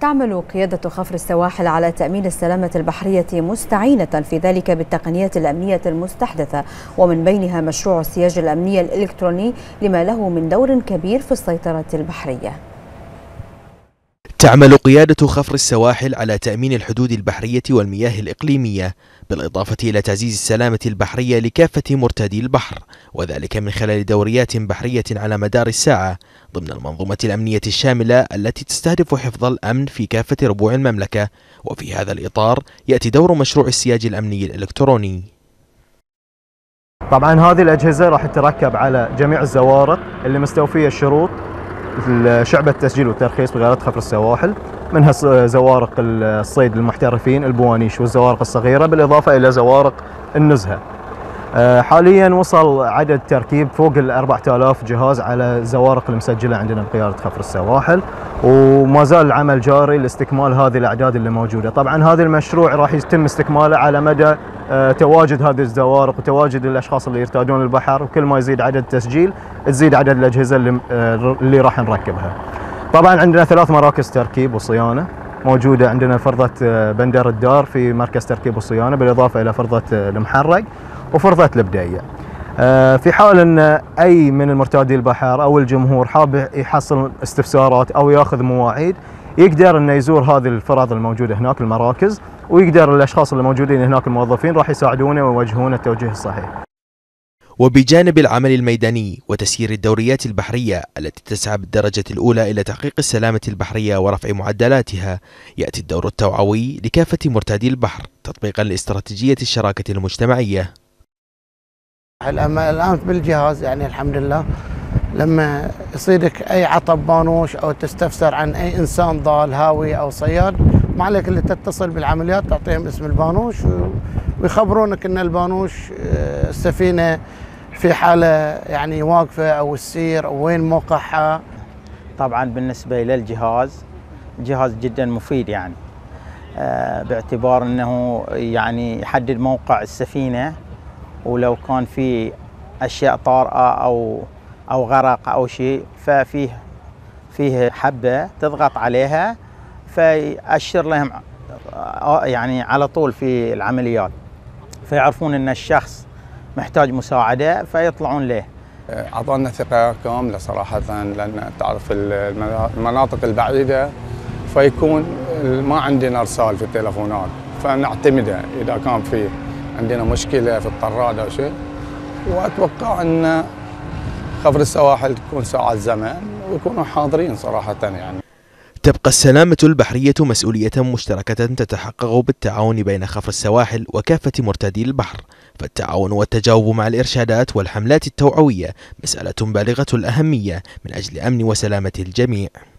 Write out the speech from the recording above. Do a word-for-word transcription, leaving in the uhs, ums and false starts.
تعمل قيادة خفر السواحل على تأمين السلامة البحرية مستعينة في ذلك بالتقنيات الأمنية المستحدثة، ومن بينها مشروع السياج الأمني الإلكتروني لما له من دور كبير في السيطرة البحرية. تعمل قيادة خفر السواحل على تأمين الحدود البحرية والمياه الإقليمية، بالإضافة إلى تعزيز السلامة البحرية لكافة مرتادي البحر، وذلك من خلال دوريات بحرية على مدار الساعة ضمن المنظومة الأمنية الشاملة التي تستهدف حفظ الأمن في كافة ربوع المملكة. وفي هذا الإطار يأتي دور مشروع السياج الأمني الإلكتروني. طبعا هذه الأجهزة راح تركب على جميع الزوارق اللي مستوفية الشروط شعبة التسجيل والترخيص بقيادة خفر السواحل، منها زوارق الصيد للمحترفين البوانيش والزوارق الصغيرة، بالإضافة إلى زوارق النزهة. حاليا وصل عدد تركيب فوق ال أربعة آلاف جهاز على الزوارق المسجلة عندنا بقيادة خفر السواحل، وما زال العمل جاري لاستكمال هذه الأعداد اللي موجودة. طبعا هذا المشروع راح يتم استكماله على مدى تواجد هذه الزوارق وتواجد الأشخاص اللي يرتادون البحر، وكل ما يزيد عدد التسجيل تزيد عدد الأجهزة اللي, اللي راح نركبها. طبعا عندنا ثلاث مراكز تركيب وصيانة موجودة عندنا، فرضة بندر الدار في مركز تركيب وصيانة، بالإضافة إلى فرضة المحرق وفرضة البداية. في حال أن أي من المرتادي البحر أو الجمهور حاب يحصل استفسارات أو ياخذ مواعيد، يقدر أنه يزور هذه الفرض الموجودة هناك المراكز، ويقدر الأشخاص اللي موجودين هناك الموظفين راح يساعدونه ويوجهونه التوجيه الصحيح. وبجانب العمل الميداني وتسيير الدوريات البحرية التي تسعى بالدرجة الأولى إلى تحقيق السلامة البحرية ورفع معدلاتها، يأتي الدور التوعوي لكافة مرتادي البحر تطبيقا لاستراتيجية الشراكة المجتمعية. الآن بالجهاز يعني الحمد لله لما يصيدك أي عطب بانوش أو تستفسر عن أي إنسان ضال هاوي أو صياد، ما عليك اللي تتصل بالعمليات تعطيهم اسم البانوش ويخبرونك أن البانوش السفينة في حالة يعني واقفة أو السير أو وين موقعها. طبعا بالنسبة للجهاز جهاز جدا مفيد، يعني باعتبار أنه يعني يحدد موقع السفينة، ولو كان في أشياء طارئة أو أو غرق أو شيء ففيه فيه حبة تضغط عليها فيأشر لهم يعني على طول في العمليات، فيعرفون أن الشخص محتاج مساعدة فيطلعون له. أعطانا ثقة كاملة صراحة، لأن تعرف المناطق البعيدة فيكون ما عندنا إرسال في التلفونات، فنعتمده إذا كان في عندنا مشكلة في الطراد أو شيء. وأتوقع أن خفر السواحل تكون ساعة زمن ويكونوا حاضرين صراحة. يعني تبقى السلامة البحرية مسؤولية مشتركة تتحقق بالتعاون بين خفر السواحل وكافة مرتادي البحر، فالتعاون والتجاوب مع الإرشادات والحملات التوعوية مسألة بالغة الأهمية من أجل أمن وسلامة الجميع.